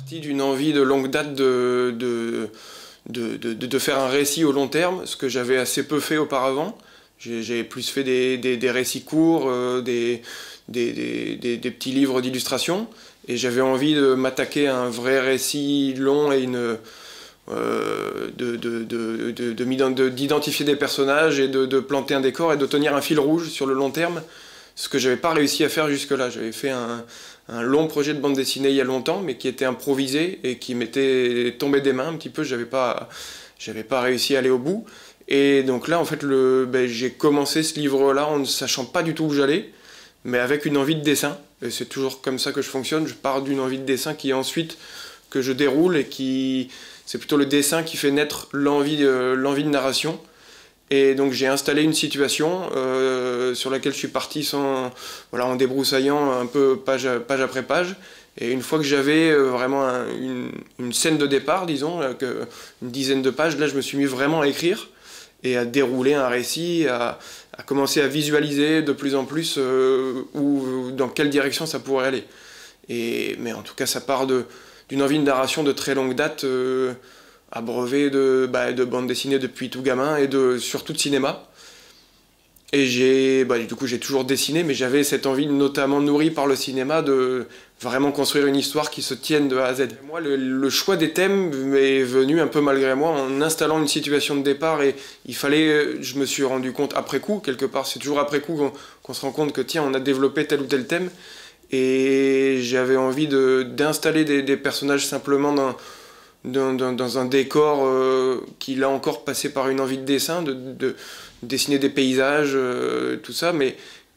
parti d'une envie de longue date de faire un récit au long terme, ce que j'avais assez peu fait auparavant. J'ai plus fait des récits courts, des petits livres d'illustration, et j'avais envie de m'attaquer à un vrai récit long et d'identifier des personnages et de planter un décor et de tenir un fil rouge sur le long terme, ce que j'avais pas réussi à faire jusque-là. J'avais fait un long projet de bande dessinée il y a longtemps, mais qui était improvisé et qui m'était tombé des mains un petit peu. J'avais pas réussi à aller au bout. Et donc là, en fait, j'ai commencé ce livre-là en ne sachant pas du tout où j'allais, mais avec une envie de dessin. Et c'est toujours comme ça que je fonctionne. Je pars d'une envie de dessin qui ensuite que je déroule et c'est plutôt le dessin qui fait naître l'envie de narration. Et donc j'ai installé une situation sur laquelle je suis parti en débroussaillant un peu page après page. Et une fois que j'avais vraiment une scène de départ, disons, une dizaine de pages, là je me suis mis vraiment à écrire et à dérouler un récit, à commencer à visualiser de plus en plus dans quelle direction ça pourrait aller. Mais en tout cas, ça part d'une envie de narration de très longue date, abreuvé de bande dessinée depuis tout gamin et surtout de cinéma. Et du coup j'ai toujours dessiné, mais j'avais cette envie notamment nourrie par le cinéma de vraiment construire une histoire qui se tienne de A à Z. Moi le choix des thèmes est venu un peu malgré moi en installant une situation de départ, et je me suis rendu compte après coup, quelque part c'est toujours après coup qu'on se rend compte que tiens on a développé tel ou tel thème, et j'avais envie d'installer des personnages simplement dans un décor qui là encore passait par une envie de dessin, de dessiner des paysages, tout ça, mais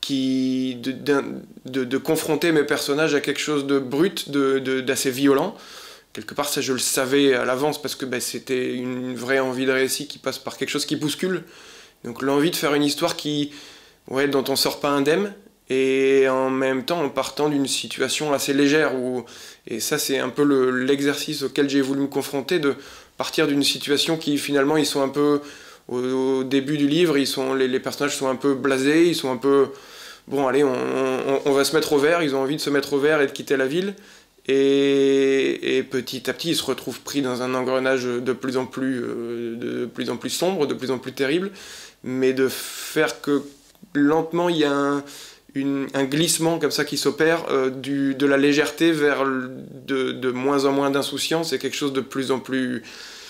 de confronter mes personnages à quelque chose de brut, d'assez violent. Quelque part ça je le savais à l'avance parce que c'était une vraie envie de récit qui passe par quelque chose qui bouscule. Donc l'envie de faire une histoire dont on sort pas indemne, et en même temps en partant d'une situation assez légère. Et ça c'est un peu l'exercice auquel j'ai voulu me confronter, de partir d'une situation qui finalement ils sont un peu, au début du livre, les personnages sont un peu blasés, ils sont un peu, bon allez on va se mettre au vert, ils ont envie de se mettre au vert et de quitter la ville. Et petit à petit ils se retrouvent pris dans un engrenage de plus en plus sombre, de plus en plus terrible, mais de faire que lentement il y a un glissement comme ça qui s'opère, de la légèreté vers de moins en moins d'insouciance, et quelque chose de plus en plus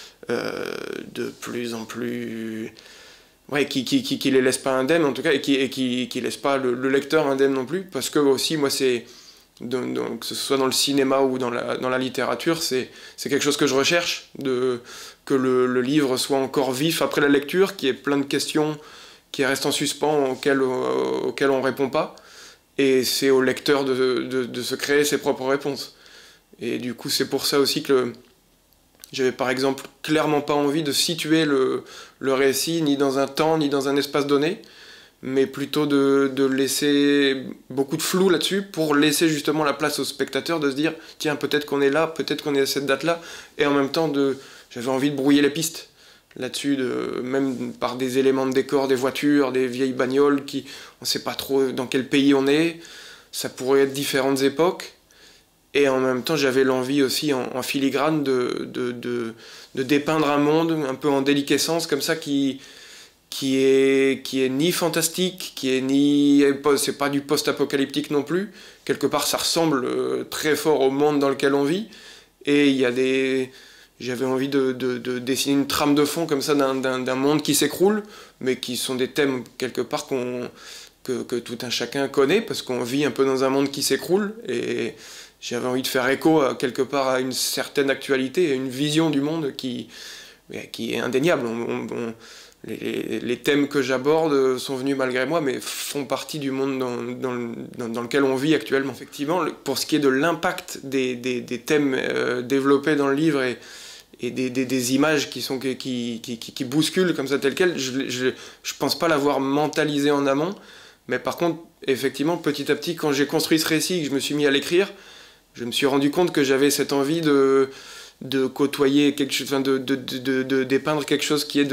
qui les laisse pas indemnes en tout cas, et qui laisse pas le lecteur indemne non plus, parce que aussi moi c'est que ce soit dans le cinéma ou dans la littérature, c'est quelque chose que je recherche, que le livre soit encore vif après la lecture, qu'il y ait plein de questions qui restent en suspens, auxquelles on ne répond pas, et c'est au lecteur de se créer ses propres réponses. Et du coup c'est pour ça aussi que j'avais par exemple clairement pas envie de situer le récit ni dans un temps ni dans un espace donné, mais plutôt de laisser beaucoup de flou là-dessus, pour laisser justement la place au spectateur de se dire tiens peut-être qu'on est là, peut-être qu'on est à cette date-là, et en même temps j'avais envie de brouiller les pistes là-dessus, même par des éléments de décor, des voitures, des vieilles bagnoles on sait pas trop dans quel pays on est, ça pourrait être différentes époques, et en même temps j'avais l'envie aussi en filigrane de dépeindre un monde un peu en déliquescence comme ça, qui est ni fantastique, c'est pas du post-apocalyptique non plus, quelque part ça ressemble très fort au monde dans lequel on vit, et j'avais envie de dessiner une trame de fond comme ça d'un monde qui s'écroule, mais qui sont des thèmes quelque part que tout un chacun connaît, parce qu'on vit un peu dans un monde qui s'écroule, et j'avais envie de faire écho quelque part à une certaine actualité, à une vision du monde qui est indéniable. Les thèmes que j'aborde sont venus malgré moi, mais font partie du monde dans lequel on vit actuellement. Effectivement, pour ce qui est de l'impact des thèmes développés dans le livre et des images qui bousculent comme ça tel quel, je pense pas l'avoir mentalisé en amont, mais par contre, effectivement, petit à petit, quand j'ai construit ce récit, que je me suis mis à l'écrire, je me suis rendu compte que j'avais cette envie de côtoyer quelque chose, de dépeindre quelque chose qui est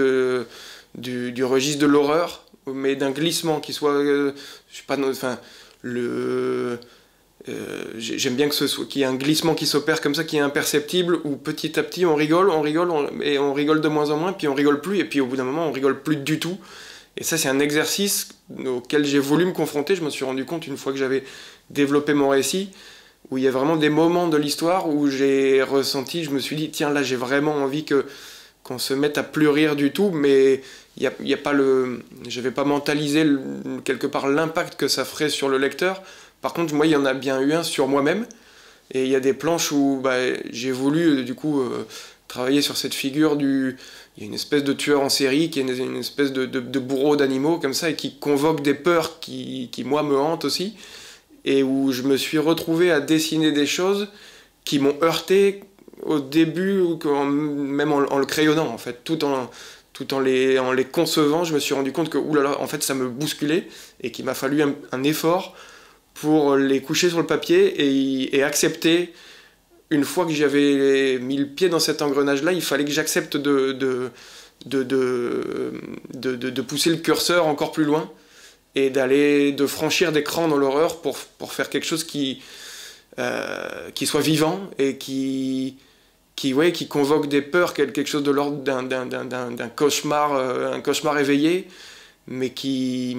du registre de l'horreur, mais d'un glissement qui soit, je sais pas, enfin, J'aime bien qu'il y ait un glissement qui s'opère comme ça, qui est imperceptible, où petit à petit on rigole, et on rigole de moins en moins, puis on rigole plus, et puis au bout d'un moment on rigole plus du tout. Et ça c'est un exercice auquel j'ai voulu me confronter. Je me suis rendu compte une fois que j'avais développé mon récit, où il y a vraiment des moments de l'histoire où j'ai ressenti, je me suis dit tiens là j'ai vraiment envie qu'on se mette à plus rire du tout, mais y a pas j'avais pas mentalisé quelque part l'impact que ça ferait sur le lecteur. Par contre, moi, il y en a bien eu un sur moi-même. Et il y a des planches où j'ai voulu, du coup, travailler sur cette figure du... Il y a une espèce de tueur en série, qui est une espèce de bourreau d'animaux, comme ça, et qui convoque des peurs qui, moi, me hantent aussi. Et où je me suis retrouvé à dessiner des choses qui m'ont heurté au début, même en le crayonnant, en fait. Tout en les concevant, je me suis rendu compte que, oulala, en fait, ça me bousculait, et qu'il m'a fallu un effort pour les coucher sur le papier et accepter, une fois que j'avais mis le pied dans cet engrenage-là, il fallait que j'accepte de pousser le curseur encore plus loin et de franchir des crans dans l'horreur pour faire quelque chose qui soit vivant et qui convoque des peurs, quelque chose de l'ordre d'un cauchemar, un cauchemar éveillé, mais qui...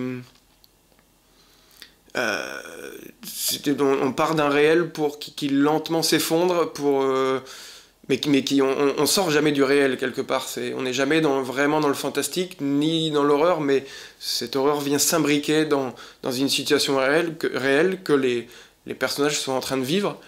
on part d'un réel qui lentement s'effondre, mais on sort jamais du réel quelque part. On n'est jamais vraiment dans le fantastique ni dans l'horreur, mais cette horreur vient s'imbriquer dans une situation réelle que les personnages sont en train de vivre.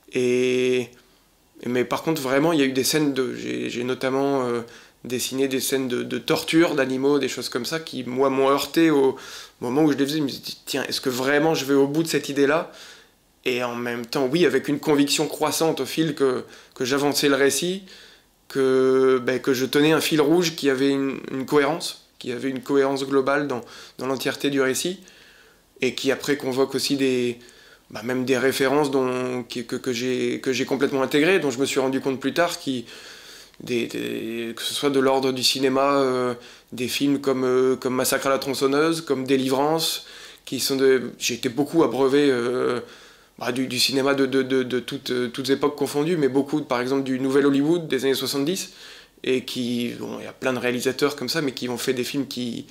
Mais par contre, vraiment, il y a eu des scènes j'ai notamment dessiné des scènes de torture d'animaux, des choses comme ça, qui, moi, m'ont heurté au moment où je les faisais. Je me suis dit, tiens, est-ce que vraiment je vais au bout de cette idée-là? Et en même temps, oui, avec une conviction croissante au fil que j'avançais le récit, que je tenais un fil rouge qui avait une cohérence, qui avait une cohérence globale dans l'entièreté du récit, et qui après convoque aussi même des références que j'ai complètement intégrées, dont je me suis rendu compte plus tard, que ce soit de l'ordre du cinéma, des films comme Massacre à la tronçonneuse, comme Délivrance, j'ai été beaucoup abreuvé du cinéma de toutes époques confondues, mais beaucoup, par exemple, du Nouvel Hollywood des années 70, et il y a plein de réalisateurs comme ça, mais qui ont fait des films qui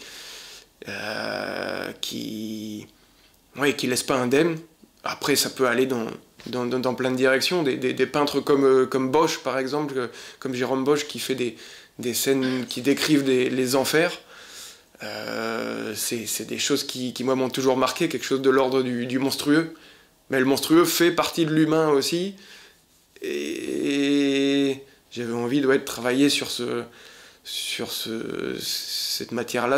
laissent pas indemne. Après, ça peut aller dans plein de directions. Des peintres comme Bosch, par exemple, comme Jérôme Bosch, qui fait des scènes qui décrivent les enfers. C'est des choses qui moi, m'ont toujours marqué, quelque chose de l'ordre du monstrueux. Mais le monstrueux fait partie de l'humain aussi. Et j'avais envie de travailler sur cette matière-là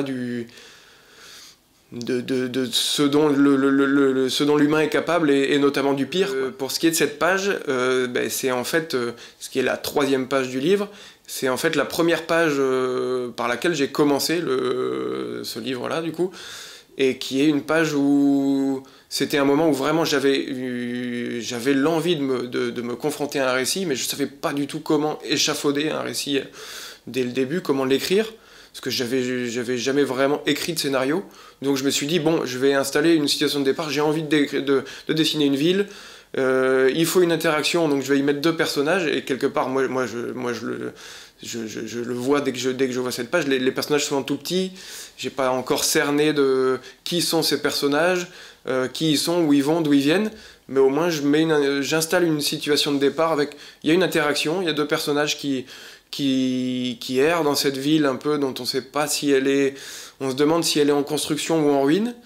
de ce dont l'humain est capable, et notamment du pire. Pour ce qui est de cette page, c'est en fait ce qui est la 3e page du livre, c'est en fait la première page par laquelle j'ai commencé ce livre-là, du coup, et qui est une page où c'était un moment où vraiment j'avais l'envie de me confronter à un récit, mais je savais pas du tout comment échafauder un récit dès le début, comment l'écrire, parce que j'avais jamais vraiment écrit de scénario. Donc je me suis dit, bon, je vais installer une situation de départ, j'ai envie de dessiner une ville, il faut une interaction, donc je vais y mettre 2 personnages, et quelque part, moi je le vois dès que je vois cette page, les personnages sont tout petits, j'ai pas encore cerné de qui sont ces personnages, qui ils sont, où ils vont, d'où ils viennent, mais au moins j'installe une situation de départ il y a une interaction, il y a 2 personnages qui errent dans cette ville un peu dont on sait pas on se demande si elle est en construction ou en ruine,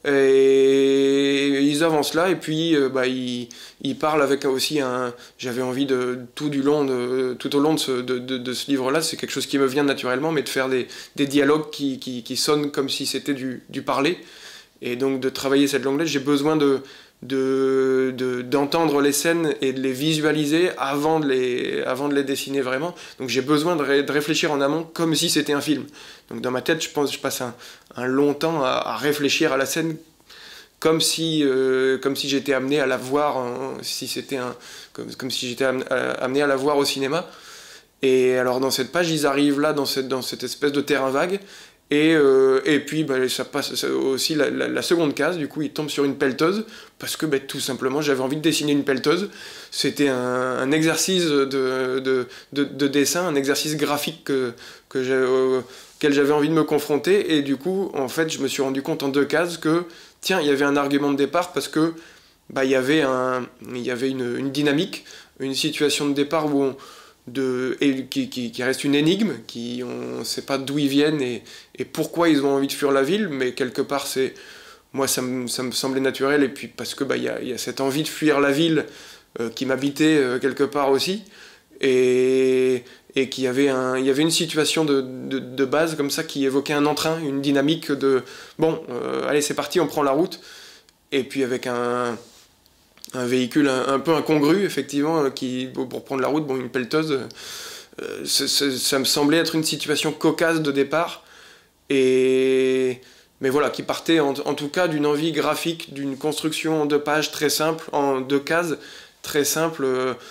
et ils avancent là, et puis ils parlent avec aussi j'avais envie tout au long de ce livre-là, c'est quelque chose qui me vient naturellement, mais de faire des dialogues qui sonnent comme si c'était du parler, et donc de travailler cette langue-là, j'ai besoin d'entendre les scènes et de les visualiser avant de les dessiner vraiment. Donc j'ai besoin de réfléchir en amont comme si c'était un film. Donc dans ma tête, je passe un long temps à réfléchir à la scène comme si j'étais amené à la voir, comme si j'étais amené à la voir au cinéma. Et alors dans cette page, ils arrivent là, dans cette espèce de terrain vague, Et puis bah, ça passe aussi la seconde case, du coup il tombe sur une pelleteuse, parce que bah, tout simplement j'avais envie de dessiner une pelleteuse. C'était un exercice de dessin, un exercice graphique auquel j'avais envie de me confronter, et du coup en fait je me suis rendu compte en 2 cases que tiens, il y avait un argument de départ, parce que bah, il y avait une dynamique, une situation de départ où qui reste une énigme, on ne sait pas d'où ils viennent et pourquoi ils ont envie de fuir la ville, mais quelque part moi ça me semblait naturel, et puis parce que bah, y a cette envie de fuir la ville qui m'habitait quelque part aussi, et qu'il y avait une situation de base comme ça qui évoquait un entrain, une dynamique de bon, allez c'est parti, on prend la route, et puis avec un véhicule un peu incongru, effectivement, pour prendre la route, bon, une pelleteuse, ça me semblait être une situation cocasse de départ, mais voilà, qui partait en tout cas d'une envie graphique, d'une construction en 2 pages très simple, en 2 cases, très simple,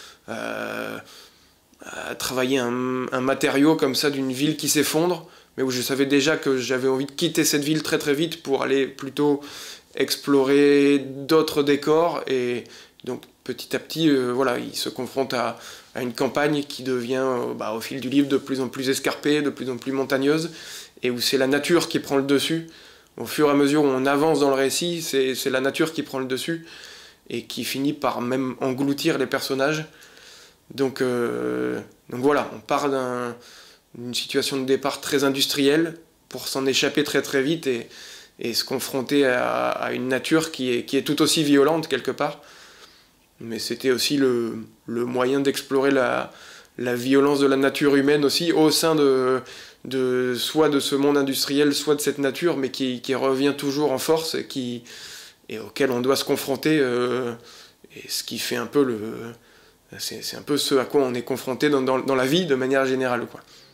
à travailler un matériau comme ça d'une ville qui s'effondre, mais où je savais déjà que j'avais envie de quitter cette ville très très vite pour aller plutôt explorer d'autres décors, et donc petit à petit voilà, il se confronte à une campagne qui devient bah, au fil du livre de plus en plus escarpée, de plus en plus montagneuse, et où c'est la nature qui prend le dessus. Au fur et à mesure où on avance dans le récit, c'est la nature qui prend le dessus et qui finit par même engloutir les personnages. Donc voilà, on part d'une situation de départ très industrielle pour s'en échapper très très vite, et se confronter à une nature qui est tout aussi violente quelque part. Mais c'était aussi le moyen d'explorer la violence de la nature humaine aussi, au sein soit de ce monde industriel, soit de cette nature, mais qui revient toujours en force, et auquel on doit se confronter, et ce qui fait un peu c'est un peu ce à quoi on est confronté dans la vie de manière générale, quoi.